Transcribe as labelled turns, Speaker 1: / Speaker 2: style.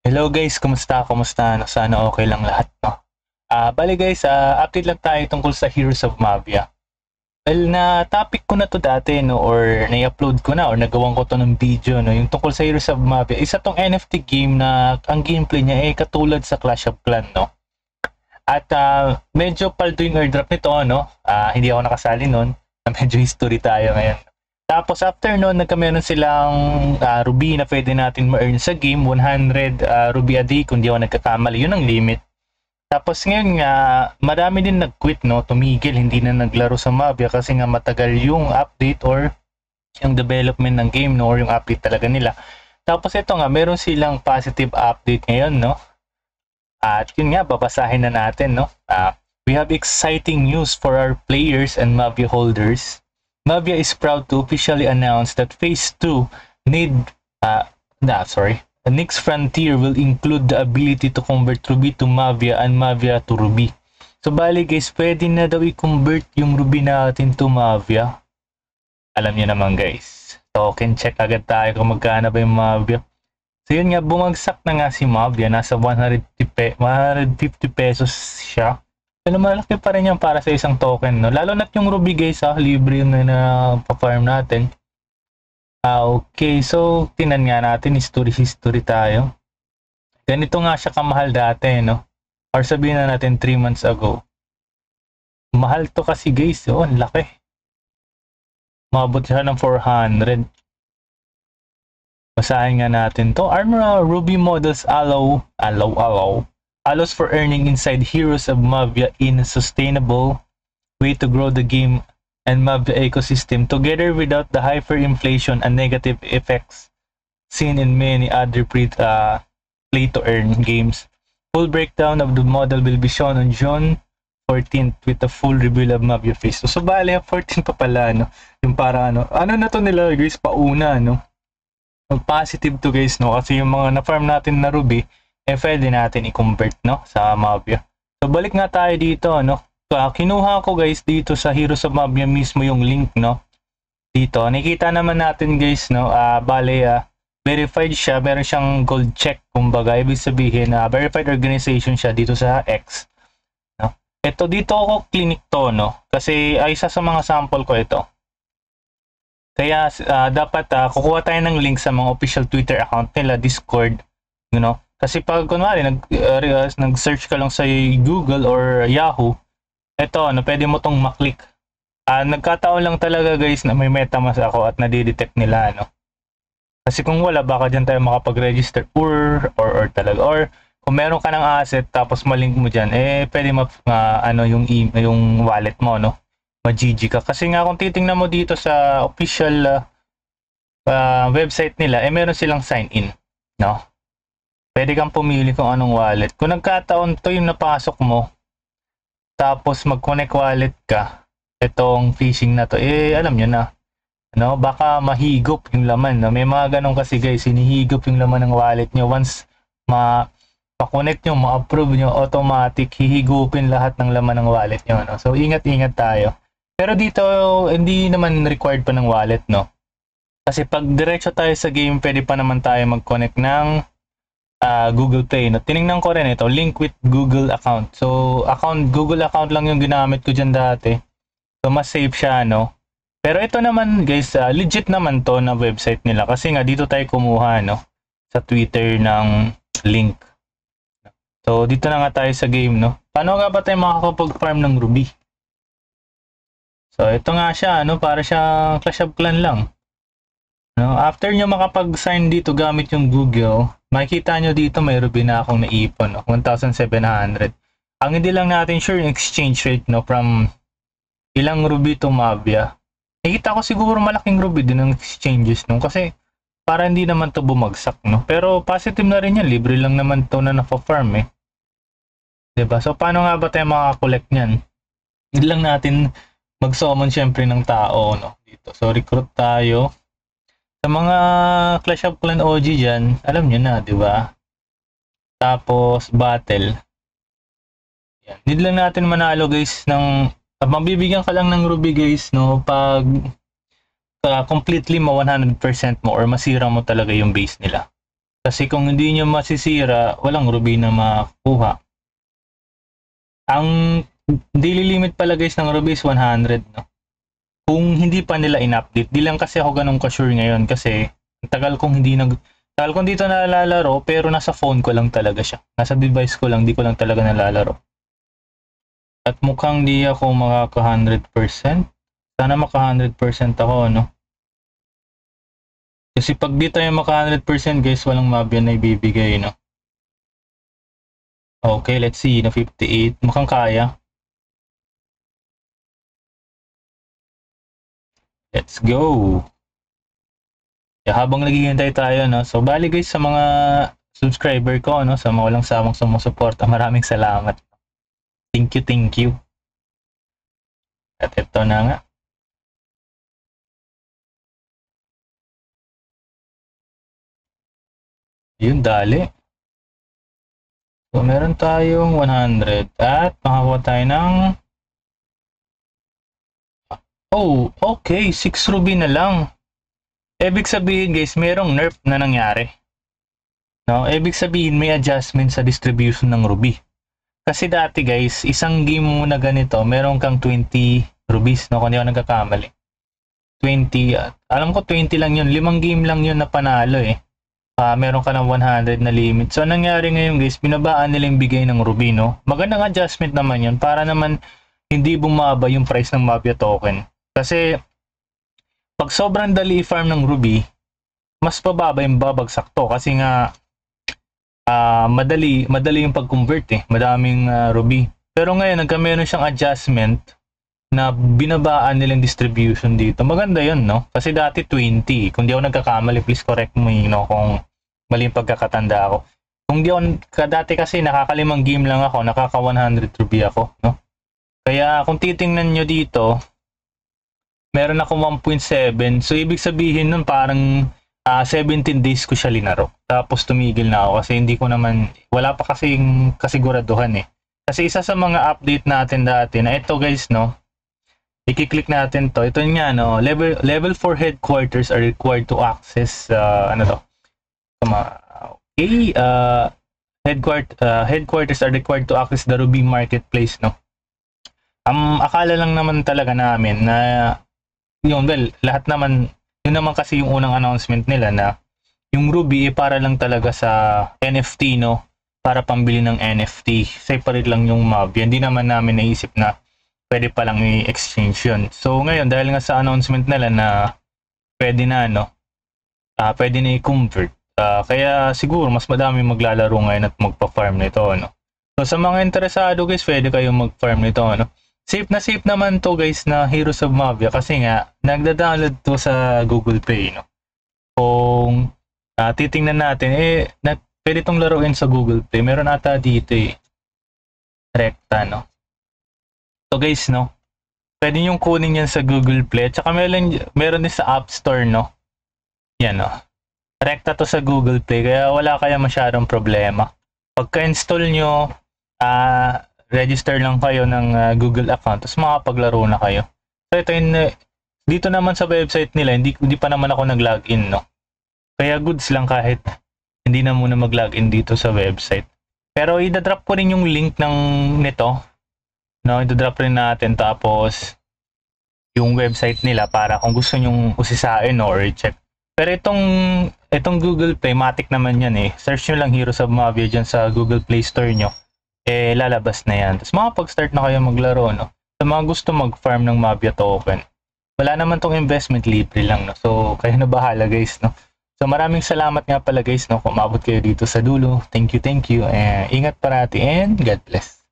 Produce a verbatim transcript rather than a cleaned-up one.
Speaker 1: Hello guys, kumusta? Kumusta? No? Sana okay lang lahat, no? Ah, bali guys, ah, update lang tayo tungkol sa Heroes of Mavia. Well, na topic ko na to dati, no, or na-upload ko na, or nagawan ko to ng video, no, yung tungkol sa Heroes of Mavia. Isa tong N F T game na ang gameplay niya eh katulad sa Clash of Clans, no? At ah, medyo paldo yung airdrop nito, no? Ah, hindi ako nakasali nun. Medyo history tayo ngayon. Tapos after noon, nagkameron silang uh, ruby na pwede natin ma-earn sa game, one hundred uh, ruby a day kung di ako nagkakamali, yun ang limit. Tapos ngayon nga, marami din nag-quit, no, tumigil, hindi na naglaro sa Mavia kasi nga matagal yung update or yung development ng game, no, or yung update talaga nila. Tapos ito nga, meron silang positive update ngayon, no. At yun nga, babasahin na natin, no. Uh, we have exciting news for our players and Mavia holders. Mavia is proud to officially announce that Phase two need, uh, nah, sorry, the next frontier will include the ability to convert Ruby to Mavia and Mavia to Ruby. So bali guys, pwede na daw i-convert yung Ruby natin to Mavia. Alam niyo naman guys, token check agad tayo kung magkano ba yung Mavia. So yun nga, bumagsak na nga si Mavia, nasa one hundred fifty pesos siya. Pero malaki pa rin yan para sa isang token, no? Lalo na't yung Ruby guys, ah, libre yung na, na pa-farm natin. Ah, okay, so tinan nga natin, history history tayo. Ganito nga siya kamahal dati, no? Or sabihin na natin three months ago. Mahal to kasi guys, oh, ang laki. Mabot siya ng four hundred. Basahin nga natin to. Armor Ruby models allow, allow, allow. allows for earning inside Heroes of Mavia in a sustainable way to grow the game and Mavia ecosystem together without the hyperinflation and negative effects seen in many other pre uh, play-to-earn games. Full breakdown of the model will be shown on June fourteenth with a full reveal of Mavia Phase two. So bale, fourteen pa pala, no? Yung para ano, ano na to nila guys, pauna, no? Positive to guys, no? Kasi yung mga na-farm natin na Ruby, eh pwede natin i-convert, no, sa Mavia. So balik nga tayo dito, no. So, uh, kinuha ko guys dito sa Heroes of Mavia mismo yung link, no. Dito nakita naman natin guys, no, uh, bale uh, verified siya, meron siyang gold check, kumbaga ibig sabihin na uh, verified organization siya dito sa X, no. Ito dito ako clinic to, no, kasi ay isa sa mga sample ko ito. Kaya uh, dapat uh, kukuha tayo ng link sa mga official Twitter account nila, Discord, you know. Kasi pag kunwari nag, uh, nag-search ka lang sa Google or Yahoo, eto, ano, pwede mo tong maklik. Uh, nagkataon lang talaga guys na may MetaMask ako at nadidetect nila, ano. Kasi kung wala, baka dyan tayo makapag-register or, or, or talaga. Or kung meron ka ng asset tapos malink mo dyan, eh pwede ma, uh, ano, yung, e yung wallet mo, no. Ma-G G ka. Kasi nga kung titingnan mo dito sa official uh, uh, website nila, eh meron silang sign in, no. Pwede kang pumili kung anong wallet. Kung nagkataon to yung napasok mo, tapos mag-connect wallet ka, itong phishing na to, eh alam nyo na, no? Baka mahigop yung laman, no? May mga ganun kasi guys, hinihigop yung laman ng wallet nyo. Once ma pa-connect nyo, ma-approve nyo, automatic, hihigupin lahat ng laman ng wallet nyo, no? So ingat-ingat tayo. Pero dito, hindi naman required pa ng wallet, no? Kasi pag diretso tayo sa game, pwede pa naman tayo mag-connect ng Uh, Google Pay. No? Tinignan ko rin ito, link with Google account. So, account, Google account lang yung ginamit ko dyan dati. So, mas safe siya, no? Pero ito naman, guys, uh, legit naman to na website nila. Kasi nga, dito tayo kumuha, no? Sa Twitter ng link. So, dito na nga tayo sa game, no? Paano nga ba tayo makakapag-farm ng Ruby? So, ito nga siya, no? Para siya Clash of Clans lang. No? After nyo makapag-sign dito gamit yung Google, makikita nyo dito may Ruby na akong naipon, no? one thousand seven hundred. Ang hindi lang natin sure yung exchange rate, no, from ilang Ruby to Mavia. Nakita ko siguro malaking Ruby din ang exchanges, no, kasi para hindi naman to bumagsak, no. Pero positive na rin yan, libre lang naman to na na-farm, eh. Diba? So paano nga ba tayo makakollect nyan? Hindi lang natin mag-summon syempre ng tao, no, dito. So recruit tayo. Sa mga Clash of Clans O G dyan, alam nyo na, di ba? Tapos, battle. Yan. Need lang natin manalo guys ng, uh, mabibigyan ka lang ng Ruby guys, no? Pag uh, completely ma one hundred percent mo or masira mo talaga yung base nila. Kasi kung hindi nyo masisira, walang ruby na makukuha. Ang daily limit pala guys ng ruby is one hundred, no? Kung hindi pa nila in-update, di lang kasi ako ganun ka-sure ngayon kasi tagal kong hindi nag... Tagal kong dito nalalaro, pero nasa phone ko lang talaga siya. Nasa device ko lang, di ko lang talaga nalalaro. At mukhang di ako makaka one hundred percent. Sana maka one hundred percent ako, no? Kasi pag di tayo maka one hundred percent guys, walang mabya na ibibigay, no? Okay, let's see, na fifty-eight. Mukhang kaya. Let's go! Kaya habang naghihintay tayo, no? So, bali guys, sa mga subscriber ko, no? Sa mga walang samang sumusuporta, maraming salamat. Thank you, thank you. At ito na nga. Yun, dali. So, meron tayong one hundred at makakuha tayo ng... Oh, okay. six ruby na lang. Ibig sabihin guys, merong nerf na nangyari. No, ibig sabihin may adjustment sa distribution ng ruby. Kasi dati guys, isang game muna ganito, meron kang twenty rubies, no, kung di ako nagkakamali. twenty, uh, alam ko twenty lang yun, limang game lang yun na panalo eh. Uh, meron ka ng one hundred na limit. So nangyari ngayon guys, binabaan nila yung bigay ng ruby, no. Magandang adjustment naman yun para naman hindi bumaba yung price ng Mafia token. Kasi pag sobrang dali i-farm ng ruby, mas pababa yung babagsak to kasi nga uh, madali madali yung pag-convert eh, madaming uh, ruby. Pero ngayon nagkameron siyang adjustment na binabaan nilang distribution dito. Maganda yun, no? Kasi dati twenty. Kung di ako nagkakamali, please correct me, no, kung mali yung pagkakatanda ako. Kung di ako, dati kasi nakakalimang game lang ako, nakaka one hundred ruby ako, no? Kaya kung titingnan nyo dito, meron ako one point seven. So, ibig sabihin nun parang uh, seventeen days ko siya linaro. Tapos tumigil na ako kasi hindi ko naman, wala pa kasing kasiguraduhan eh. Kasi isa sa mga update natin dati na ito guys, no? I-click natin to. Ito nga, no? Level, level four headquarters are required to access, uh, ano to? Okay, uh, headquarters, uh, headquarters are required to access the Ruby Marketplace, no? Um, akala lang naman talaga namin na yun, well, lahat naman, yun naman kasi yung unang announcement nila na yung Ruby eh, para lang talaga sa N F T, no? Para pambili ng N F T. Separate lang yung mob. Hindi naman namin naisip na pwede pa lang i-exchange yun. So ngayon, dahil nga sa announcement nila na pwede na, no? Uh, pwede na i-convert. Uh, kaya siguro mas madami maglalaro ngayon at magpa-farm nito, no? So sa mga interesado guys, pwede kayong mag-farm nito, no? Safe na safe naman to guys na Heroes of Mafia kasi nga nagda-download to sa Google Play, no? Kung uh, titingnan natin eh na, pwede tong laruin sa Google Play. Meron ata dito eh. Rekta, no? So guys, no? Pwede yung kunin yan sa Google Play. Tsaka meron, meron din sa App Store, no? Yan, no? Rekta to sa Google Play kaya wala kaya masyadong problema. Pagka-install nyo, ah uh, register lang kayo ng uh, Google account tapos makapaglaro na kayo. So ito yun, uh, dito naman sa website nila hindi, hindi pa naman ako nag-login, no? Kaya goods lang kahit hindi na muna mag-login dito sa website. Pero i-drop ko rin yung link ng nito, no? I-drop rin natin tapos yung website nila para kung gusto nyong usisain, no, or i-check. Pero itong itong Google Play, matik naman yan eh. Search nyo lang Heroes of Mafia dyan sa Google Play Store nyo. Eh, lalabas na yan. Tapos makapag-start na kayo maglaro, no? Sa mga gusto mag-farm ng Mafia token, wala naman tong investment, libre lang, no? So, kayo na bahala, guys, no? So, maraming salamat nga pala, guys, no? Kung umabot kayo dito sa dulo. Thank you, thank you. And ingat parati and God bless.